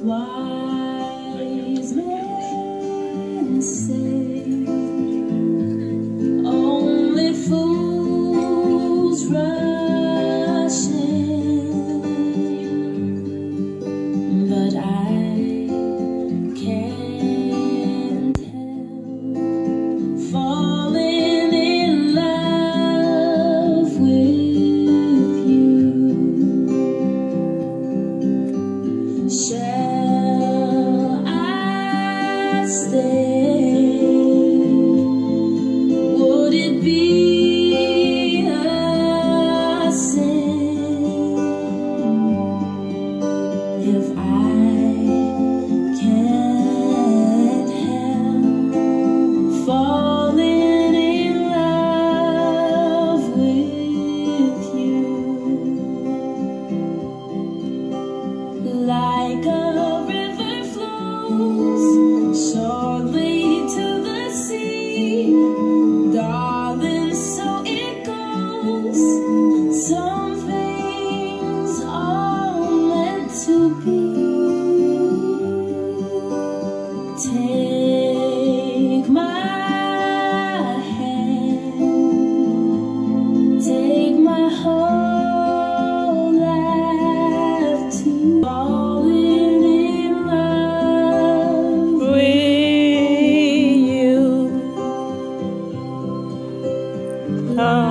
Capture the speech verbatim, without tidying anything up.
Wise men say only fools rush in, but I can't help falling in love with you. Shall I stay? Would it be a sin if I can't help falling in love with you? Like a river flows shortly to the sea, darling, so it goes. Some things are meant to be. Take my hand, take my whole life to falling in love with you. Oh.